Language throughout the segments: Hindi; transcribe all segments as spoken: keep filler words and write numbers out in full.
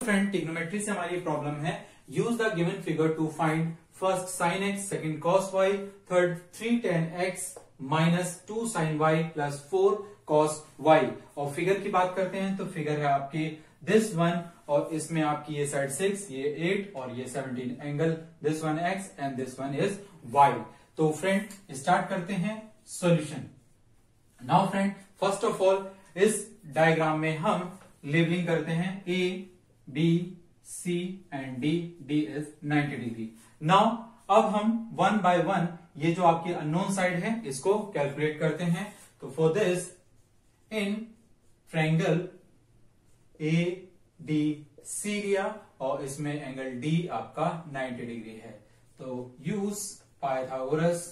फ्रेंड, ट्रिग्नोमेट्री से हमारी प्रॉब्लम है, use the given figure to find first sine x, second cos y, third three tan x minus two sine y plus four cos y. और फिगर की बात करते हैं तो फिगर है आपकी दिस वन, और इसमें आपकी ये साइड सिक्स, ये एट और ये seventeen angle, this one x and this one is y. तो फ्रेंड स्टार्ट करते हैं solution. Now friend, first of all इस डायग्राम में हम लेबलिंग करते हैं A B C and D, D is ninety degree. Now अब हम वन बाय वन ये जो आपकी अननोन साइड है इसको कैलकुलेट करते हैं। तो for this in triangle A D C लिया और इसमें एंगल डी आपका नाइंटी डिग्री है। तो यूज पाइथागोरस,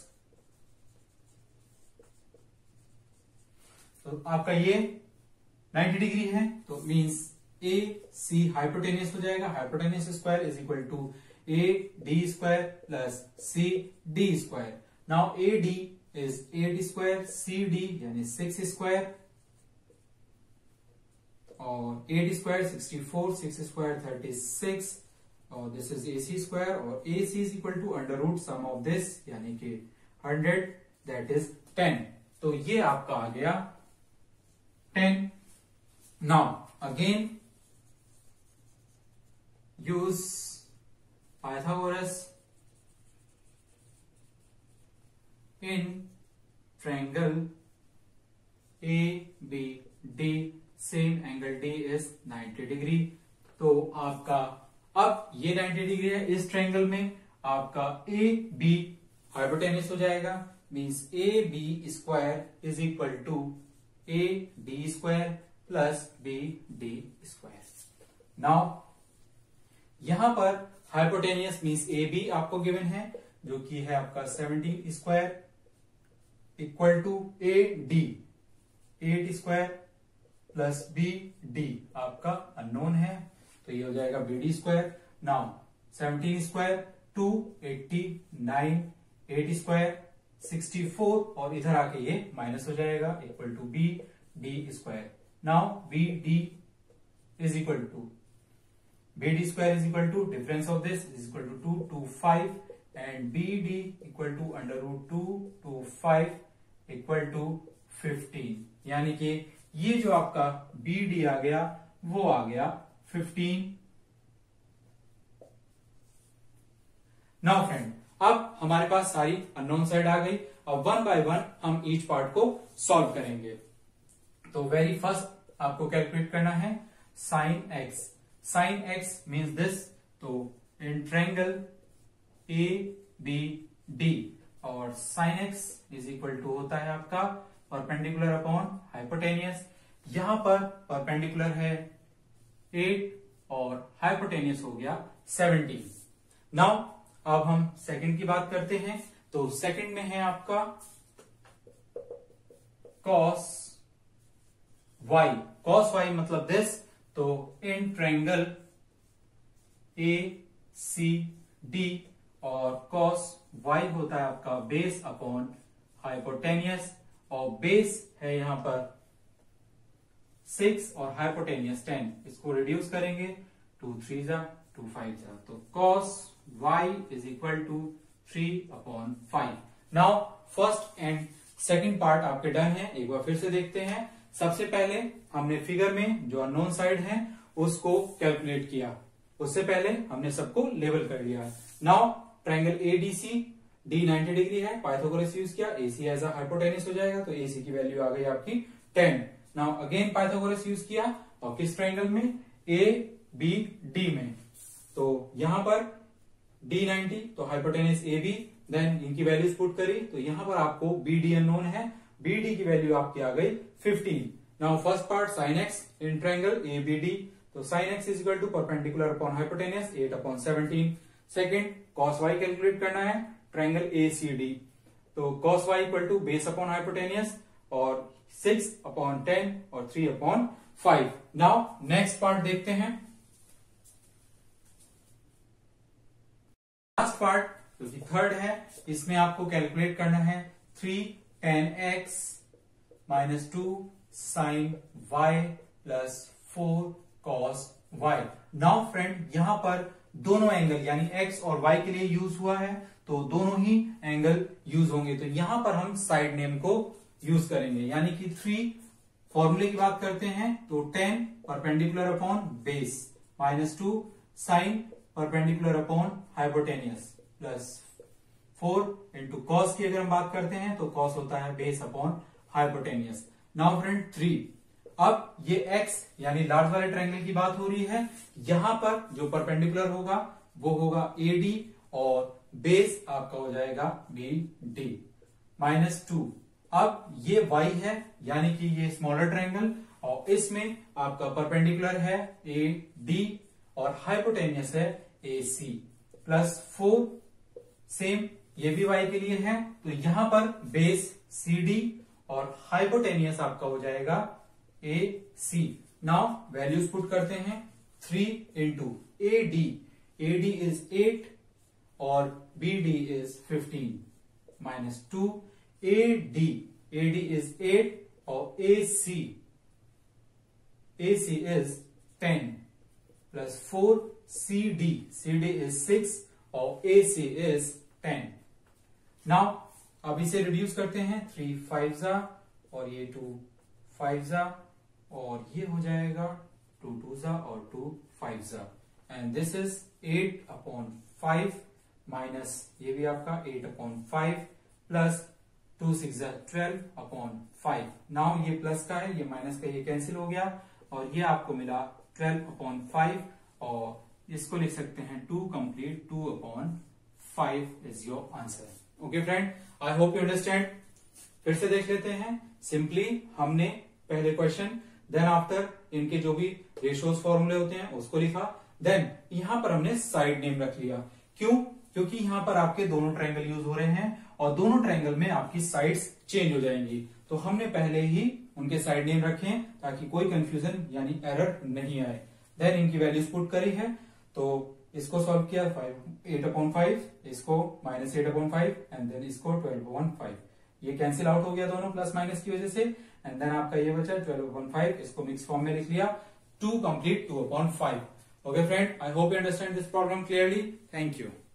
तो आपका ये नाइंटी डिग्री है तो मींस ए सी हाइपोटेनियस हो जाएगा। Hypotenuse square is equal to A D square plus C D square. Now A D is eight square, C D यानी सिक्स स्क्वायर, और eight square sixty four, six square thirty six, और this is A C square, और A C is equal to under root sum of this यानी कि हंड्रेड, दैट इज टेन। तो ये आपका आ गया ten. Now again use Pythagoras in triangle A B D, same angle D is ninety degree. तो आपका अब ये नाइंटी डिग्री है, इस ट्रायंगल में आपका ए बी हाइपोटेनियस हो जाएगा, means A B square is equal to A D square plus B D square. Now यहां पर हाइपोटेनियस मींस ए बी आपको गिवन है जो कि है आपका seventeen square equal to A D eight square plus B D आपका अननोन है, तो ये हो जाएगा B D square. Now seventeen square two eighty nine, eight square sixty four, और इधर आके ये माइनस हो जाएगा equal to B D square. Now B D is equal to B D square is equal to difference of this is equal to two two five, and B D equal to under root two two five equal to fifteen, यानी कि ये जो आपका बी डी आ गया वो आ गया फिफ्टीन। नाउ फ्रेंड, अब हमारे पास सारी अननोन साइड आ गई। अब वन बाय वन हम ईच पार्ट को सॉल्व करेंगे। तो वेरी फर्स्ट आपको कैलकुलेट करना है sine x. Sine x means this, तो in triangle A B D, और sine x is equal to होता है आपका परपेंडिकुलर अपॉन हाइपोटेनियस। यहां पर परपेंडिकुलर है एट और हाइपोटेनियस हो गया सेवनटीन। नाउ अब हम सेकंड की बात करते हैं। तो सेकंड में है आपका कॉस वाई। कॉस वाई मतलब दिस, तो in triangle A C D, और कॉस वाई होता है आपका बेस अपॉन हाइपोटेनियस, और बेस है यहां पर सिक्स और हाइपोटेनियस टेन। इसको रिड्यूस करेंगे, टू थ्री जा टू फाइव जा, तो cos y is equal to three upon five. Now first and second part आपके डन है। एक बार फिर से देखते हैं। सबसे पहले हमने फिगर में जो अननोन साइड है उसको कैलकुलेट किया, उससे पहले हमने सबको लेवल कर लिया। Now triangle A D C, D ninety degree है, पाइथागोरस यूज किया, A C as a hypotenuse हो जाएगा, तो ए सी की वैल्यू आ गई आपकी ten. Now again Pythagoras use किया, और किस ट्रायंगल में, ए बी डी में, तो यहां पर डी नाइंटी, तो हाइपोटेनियस ए बी, देन इनकी वैल्यूज पुट करी, तो यहां पर आपको बी डी अननोन है, बी डी की वैल्यू आपकी आ गई fifteen. Now first part sine x in triangle A B D, तो sine x is equal to perpendicular upon hypotenuse eight upon seventeen. Second cos y calculate करना है ट्रायंगल ए सी डी, तो cos y equal to base upon hypotenuse और सिक्स अपॉन टेन और three upon five. Now next part देखते हैं। लास्ट पार्ट जो कि थर्ड है, इसमें आपको कैलकुलेट करना है three tan x minus two sine y plus four cos y. Now friend यहां पर दोनों एंगल यानी एक्स और वाई के लिए यूज हुआ है, तो दोनों ही एंगल यूज होंगे। तो यहां पर हम साइड नेम को यूज करेंगे, यानी कि थ्री फॉर्मूले की बात करते हैं तो tan perpendicular upon base minus two sine perpendicular upon hypotenuse plus four into cos की अगर हम बात करते हैं तो कॉस होता है base upon hypotenuse. Now friend three, अब ये x यानी लार्ज वाले ट्रायंगल की बात हो रही है, यहां पर जो परपेंडिकुलर होगा वो होगा ए डी और बेस आपका हो जाएगा बी डी माइनस टू। अब ये y है यानी कि ये स्मॉलर ट्रायंगल और इसमें आपका परपेंडिकुलर है ए डी और हाइपोटेनियस है A C plus four, same ये भी y के लिए है, तो यहां पर बेस सी डी और हाइपोटेनियस आपका हो जाएगा A C. Now values put करते हैं, three into A D, A D is eight और B D is fifteen minus two, A D A D is eight और A C A C is ten plus four, C D C D is six और A C is ten. Now अब इसे रिड्यूस करते हैं, थ्री फाइव जा और ये टू फाइव जा और ये हो जाएगा टू टू जा और टू फाइव जा and this is eight upon five minus ये भी आपका eight upon five plus two six जा ट्वेल्व अपॉन फाइव। नाउ ये प्लस का है, ये माइनस का, ये कैंसिल हो गया और ये आपको मिला ट्वेल्व अपॉन फाइव और इसको लिख सकते हैं two complete, two upon five is your answer. Okay friend, I hope you understand. फिर से देख लेते हैं, सिंपली हमने पहले क्वेश्चन, देन आफ्टर इनके जो भी रेशियोज फॉर्मूले होते हैं उसको लिखा, देन यहां पर हमने साइड नेम रख लिया। क्यों? क्योंकि यहां पर आपके दोनों ट्रायंगल यूज हो रहे हैं और दोनों ट्रायंगल में आपकी साइड्स चेंज हो जाएंगी, तो हमने पहले ही उनके साइड नेम रखे हैं ताकि कोई कंफ्यूजन यानी एरर नहीं आए। देन इनकी वैल्यूज पुट करी है, तो इसको सॉल्व किया, फाइव एट अपॉन फाइव, इसको minus eight upon five and then इसको ट्वेल्व अपॉन फाइव, ये कैंसिल आउट हो गया दोनों प्लस माइनस की वजह से एंड देन आपका ये बचा ट्वेल्व अपॉन फाइव, इसको मिक्स फॉर्म में लिख लिया, two complete two upon five. Okay friend, I hope you understand this problem clearly. Thank you.